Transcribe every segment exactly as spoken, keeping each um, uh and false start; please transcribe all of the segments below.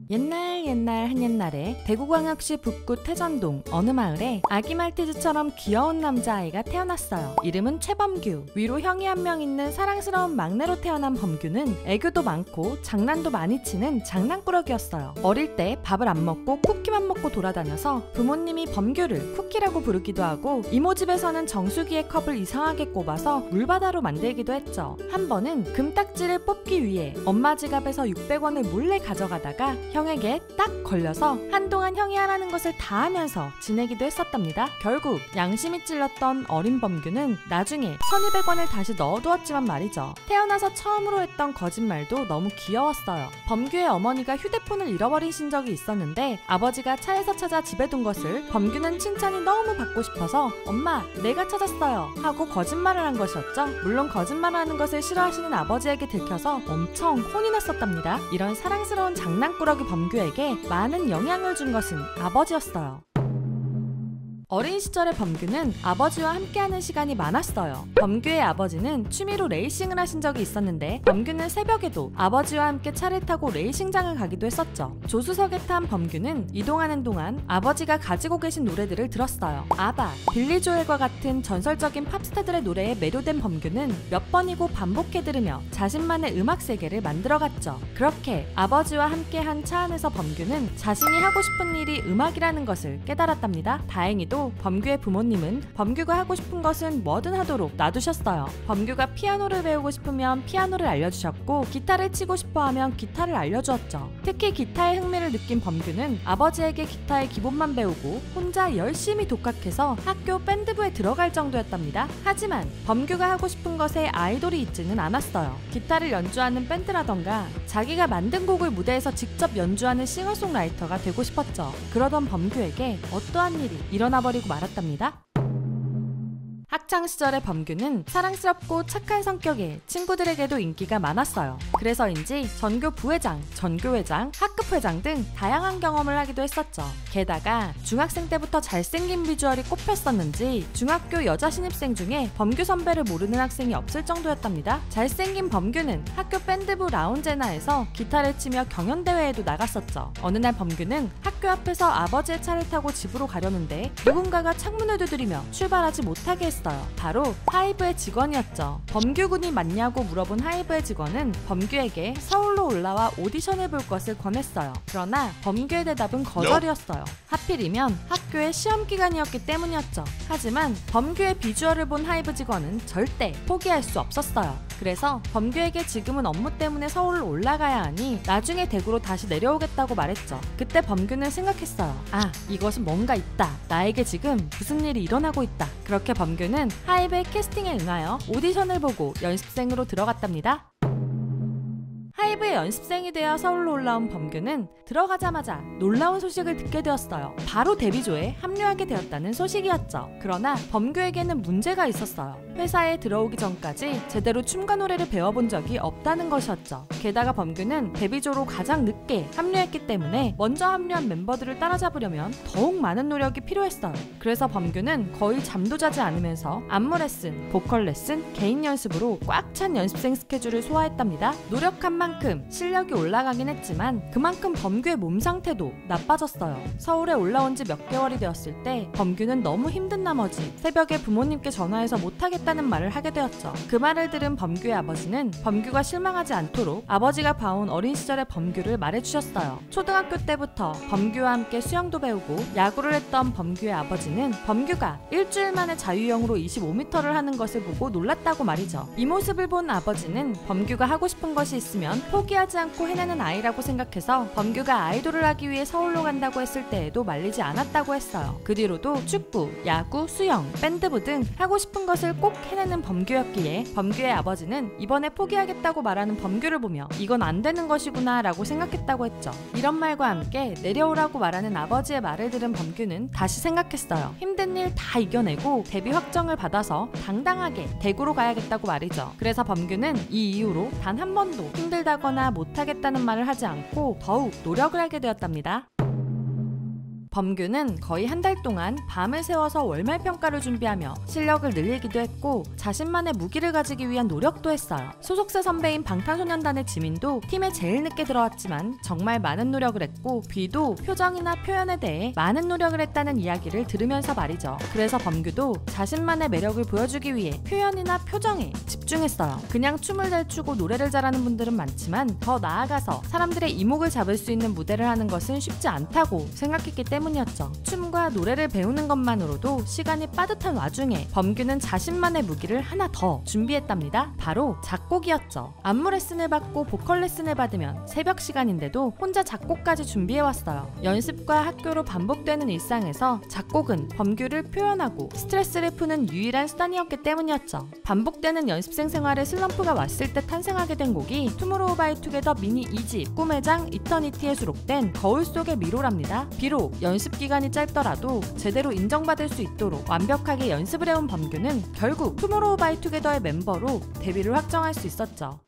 옛날 옛날 한 옛날에 대구광역시 북구 태전동 어느 마을에 아기 말티즈처럼 귀여운 남자아이가 태어났어요. 이름은 최범규. 위로 형이 한 명 있는 사랑스러운 막내로 태어난 범규는 애교도 많고 장난도 많이 치는 장난꾸러기였어요. 어릴 때 밥을 안 먹고 쿠키만 먹고 돌아다녀서 부모님이 범규를 쿠키라고 부르기도 하고 이모 집에서는 정수기의 컵을 이상하게 꼽아서 물바다로 만들기도 했죠. 한 번은 금딱지를 뽑기 위해 엄마 지갑에서 육백 원을 몰래 가져가다가 형에게 딱 걸려서 한동안 형이 하라는 것을 다 하면서 지내기도 했었답니다. 결국 양심이 찔렸던 어린 범규는 나중에 천이백 원을 다시 넣어두었지만 말이죠. 태어나서 처음으로 했던 거짓말도 너무 귀여웠어요. 범규의 어머니가 휴대폰을 잃어버리신 적이 있었는데 아버지가 차에서 찾아 집에 둔 것을 범규는 칭찬이 너무 받고 싶어서 엄마 내가 찾았어요 하고 거짓말을 한 것이었죠. 물론 거짓말을 하는 것을 싫어하시는 아버지에게 들켜서 엄청 혼이 났었답니다. 이런 사랑스러운 장난꾸러기 범규에게 많은 영향을 준 것은 아버지였어요. 어린 시절의 범규는 아버지와 함께하는 시간이 많았어요. 범규의 아버지는 취미로 레이싱을 하신 적이 있었는데 범규는 새벽에도 아버지와 함께 차를 타고 레이싱장을 가기도 했었죠. 조수석에 탄 범규는 이동하는 동안 아버지가 가지고 계신 노래들을 들었어요. 아바, 빌리 조엘과 같은 전설적인 팝스타들의 노래에 매료된 범규는 몇 번이고 반복해 들으며 자신만의 음악 세계를 만들어갔죠. 그렇게 아버지와 함께한 차 안에서 범규는 자신이 하고 싶은 일이 음악이라는 것을 깨달았답니다. 다행히도 범규의 부모님은 범규가 하고 싶은 것은 뭐든 하도록 놔두셨어요. 범규가 피아노를 배우고 싶으면 피아노를 알려주셨고 기타를 치고 싶어하면 기타를 알려주었죠. 특히 기타에 흥미를 느낀 범규는 아버지에게 기타의 기본만 배우고 혼자 열심히 독학해서 학교 밴드부에 들어갈 정도였답니다. 하지만 범규가 하고 싶은 것에 아이돌이 있지는 않았어요. 기타를 연주하는 밴드라던가 자기가 만든 곡을 무대에서 직접 연주하는 싱어송라이터가 되고 싶었죠. 그러던 범규에게 어떠한 일이 일어나버리고 말았답니다. 학창시절의 범규는 사랑스럽고 착한 성격에 친구들에게도 인기가 많았어요. 그래서인지 전교 부회장, 전교회장, 학급회장 등 다양한 경험을 하기도 했었죠. 게다가 중학생 때부터 잘생긴 비주얼이 꼽혔었는지 중학교 여자 신입생 중에 범규 선배를 모르는 학생이 없을 정도였답니다. 잘생긴 범규는 학교 밴드부 라운제나에서 기타를 치며 경연대회에도 나갔었죠. 어느 날 범규는 학교 앞에서 아버지의 차를 타고 집으로 가려는데 누군가가 창문을 두드리며 출발하지 못하게 했어요. 바로 하이브의 직원이었죠. 범규군이 맞냐고 물어본 하이브의 직원은 범규에게 서울로 올라와 오디션을 볼 것을 권했어요. 그러나 범규의 대답은 거절이었어요. 하필이면 학교의 시험 기간이었기 때문이었죠. 하지만 범규의 비주얼을 본 하이브 직원은 절대 포기할 수 없었어요. 그래서 범규에게 지금은 업무 때문에 서울로 올라가야 하니 나중에 대구로 다시 내려오겠다고 말했죠. 그때 범규는 생각했어요. 아, 이것은 뭔가 있다. 나에게 지금 무슨 일이 일어나고 있다. 그렇게 범규는 하이브의 캐스팅에 응하여 오디션을 보고 연습생으로 들어갔답니다. 하이브의 연습생이 되어 서울로 올라온 범규는 들어가자마자 놀라운 소식을 듣게 되었어요. 바로 데뷔조에 합류하게 되었다는 소식이었죠. 그러나 범규에게는 문제가 있었어요. 회사에 들어오기 전까지 제대로 춤과 노래를 배워본 적이 없다는 것이었죠. 게다가 범규는 데뷔조로 가장 늦게 합류했기 때문에 먼저 합류한 멤버들을 따라잡으려면 더욱 많은 노력이 필요했어요. 그래서 범규는 거의 잠도 자지 않으면서 안무 레슨, 보컬 레슨, 개인 연습으로 꽉 찬 연습생 스케줄을 소화했답니다. 노력한 만큼 실력이 올라가긴 했지만 그만큼 범규의 몸 상태도 나빠졌어요. 서울에 올라온 지 몇 개월이 되었을 때 범규는 너무 힘든 나머지 새벽에 부모님께 전화해서 못하겠다는 말을 하게 되었죠. 그 말을 들은 범규의 아버지는 범규가 실망하지 않도록 아버지가 봐온 어린 시절의 범규를 말해주셨어요. 초등학교 때부터 범규와 함께 수영도 배우고 야구를 했던 범규의 아버지는 범규가 일주일 만에 자유형으로 이십오 미터를 하는 것을 보고 놀랐다고 말이죠. 이 모습을 본 아버지는 범규가 하고 싶은 것이 있으면 포기하지 않고 해내는 아이라고 생각해서 범규가 아이돌을 하기 위해 서울로 간다고 했을 때에도 말리지 않았다고 했어요. 그 뒤로도 축구, 야구, 수영, 밴드부 등 하고 싶은 것을 꼭 해내는 범규였기에 범규의 아버지는 이번에 포기하겠다고 말하는 범규를 보며 이건 안 되는 것이구나 라고 생각했다고 했죠. 이런 말과 함께 내려오라고 말하는 아버지의 말을 들은 범규는 다시 생각했어요. 힘든 일 다 이겨내고 데뷔 확정을 받아서 당당하게 대구로 가야겠다고 말이죠. 그래서 범규는 이 이후로 단 한 번도 힘들다거나 못하겠다는 말을 하지 않고 더욱 노력을 하게 되었답니다. 범규는 거의 한 달 동안 밤을 새워서 월말 평가를 준비하며 실력을 늘리기도 했고 자신만의 무기를 가지기 위한 노력도 했어요. 소속사 선배인 방탄소년단의 지민도 팀에 제일 늦게 들어왔지만 정말 많은 노력을 했고 B도 표정이나 표현에 대해 많은 노력을 했다는 이야기를 들으면서 말이죠. 그래서 범규도 자신만의 매력을 보여주기 위해 표현이나 표정에 집중했어요. 그냥 춤을 잘 추고 노래를 잘하는 분들은 많지만 더 나아가서 사람들의 이목을 잡을 수 있는 무대를 하는 것은 쉽지 않다고 생각했기 때문이었죠. 춤과 노래를 배우는 것만으로도 시간이 빠듯한 와중에 범규는 자신만의 무기를 하나 더 준비했답니다. 바로 작곡이었죠. 안무 레슨을 받고 보컬 레슨을 받으면 새벽 시간인데도 혼자 작곡까지 준비해왔어요. 연습과 학교로 반복되는 일상에서 작곡은 범규를 표현하고 스트레스를 푸는 유일한 수단이었기 때문이었죠. 반복되는 연습생 생활에 슬럼프가 왔을 때 탄생하게 된 곡이 투모로우바이투게더 미니 이 집 꿈의 장 이터니티에 수록된 거울 속의 미로랍니다. 비록 연습 기간이 짧더라도 제대로 인정받을 수 있도록 완벽하게 연습을 해온 범규는 결국 투모로우바이투게더의 멤버로 데뷔를 확정할 수 있었죠.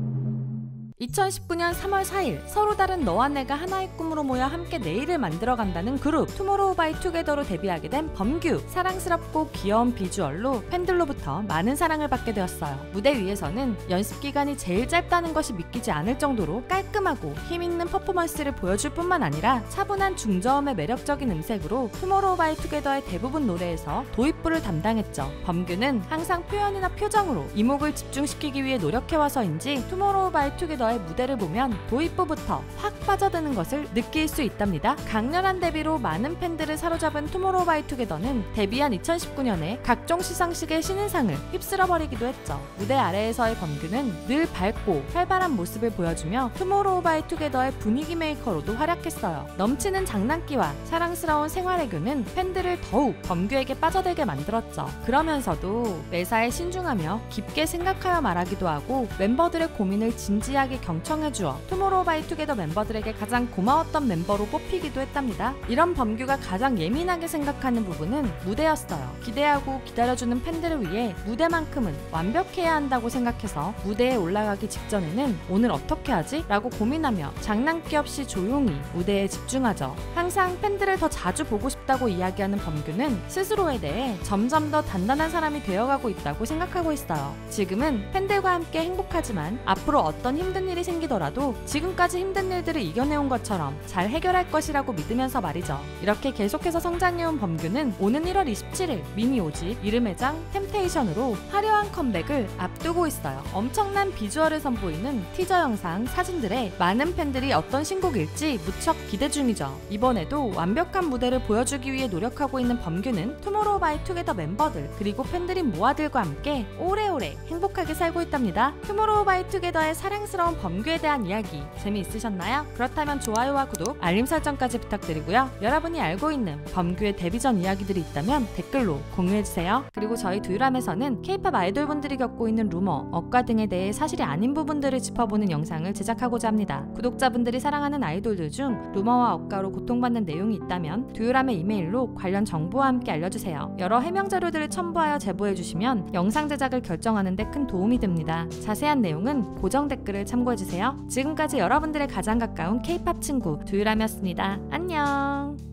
이천십구 년 삼월 사일 서로 다른 너와 내가 하나의 꿈으로 모여 함께 내일을 만들어간다는 그룹 투모로우바이투게더로 데뷔하게 된 범규. 사랑스럽고 귀여운 비주얼로 팬들로부터 많은 사랑을 받게 되었어요. 무대 위에서는 연습 기간이 제일 짧다는 것이 믿기지 않을 정도로 깔끔하고 힘있는 퍼포먼스를 보여줄 뿐만 아니라 차분한 중저음의 매력적인 음색으로 투모로우바이투게더의 대부분 노래에서 도입부를 담당했죠. 범규는 항상 표현이나 표정으로 이목을 집중시키기 위해 노력해와서인지 투모로우바이투게더 무대를 보면 도입부부터 확 빠져드는 것을 느낄 수 있답니다. 강렬한 데뷔로 많은 팬들을 사로잡은 투모로우바이투게더는 데뷔한 이천십구 년에 각종 시상식의 신인상을 휩쓸어버리기도 했죠. 무대 아래에서의 범규는 늘 밝고 활발한 모습을 보여주며 투모로우바이투게더의 분위기 메이커로도 활약했어요. 넘치는 장난기와 사랑스러운 생활애교는 팬들을 더욱 범규에게 빠져들게 만들었죠. 그러면서도 매사에 신중하며 깊게 생각하여 말하기도 하고 멤버들의 고민을 진지하게 경청해주어 투모로우바이투게더 멤버들에게 가장 고마웠던 멤버로 뽑히기도 했답니다. 이런 범규가 가장 예민하게 생각하는 부분은 무대였어요. 기대하고 기다려주는 팬들을 위해 무대만큼은 완벽해야 한다고 생각해서 무대에 올라가기 직전에는 오늘 어떻게 하지? 라고 고민하며 장난기 없이 조용히 무대에 집중하죠. 항상 팬들을 더 자주 보고 싶다고 이야기하는 범규는 스스로에 대해 점점 더 단단한 사람이 되어가고 있다고 생각하고 있어요. 지금은 팬들과 함께 행복하지만 앞으로 어떤 힘든 일이 생기더라도 지금까지 힘든 일들을 이겨내온 것처럼 잘 해결할 것이라고 믿으면서 말이죠. 이렇게 계속해서 성장해온 범규는 오는 일월 이십칠일 미니 오 집 이름의 장 템테이션으로 화려한 컴백을 앞두고 있어요. 엄청난 비주얼을 선보이는 티저 영상, 사진들에 많은 팬들이 어떤 신곡일지 무척 기대 중이죠. 이번에도 완벽한 무대를 보여주기 위해 노력하고 있는 범규는 투모로우바이투게더 멤버들 그리고 팬들인 모아들과 함께 오래오래 행복하게 살고 있답니다. 투모로우바이투게더의 사랑스러운 범규에 대한 이야기 재미있으셨나요? 그렇다면 좋아요와 구독, 알림 설정까지 부탁드리고요. 여러분이 알고 있는 범규의 데뷔 전 이야기들이 있다면 댓글로 공유해주세요. 그리고 저희 두유람에서는 케이팝 아이돌분들이 겪고 있는 루머, 억과 등에 대해 사실이 아닌 부분들을 짚어보는 영상을 제작하고자 합니다. 구독자분들이 사랑하는 아이돌들 중 루머와 억가로 고통받는 내용이 있다면 두유람의 이메일로 관련 정보와 함께 알려주세요. 여러 해명 자료들을 첨부하여 제보해주시면 영상 제작을 결정하는 데 큰 도움이 됩니다. 자세한 내용은 고정 댓글을 참고해주세요. 지금까지 여러분들의 가장 가까운 케이팝 친구 두유람이었습니다. 안녕.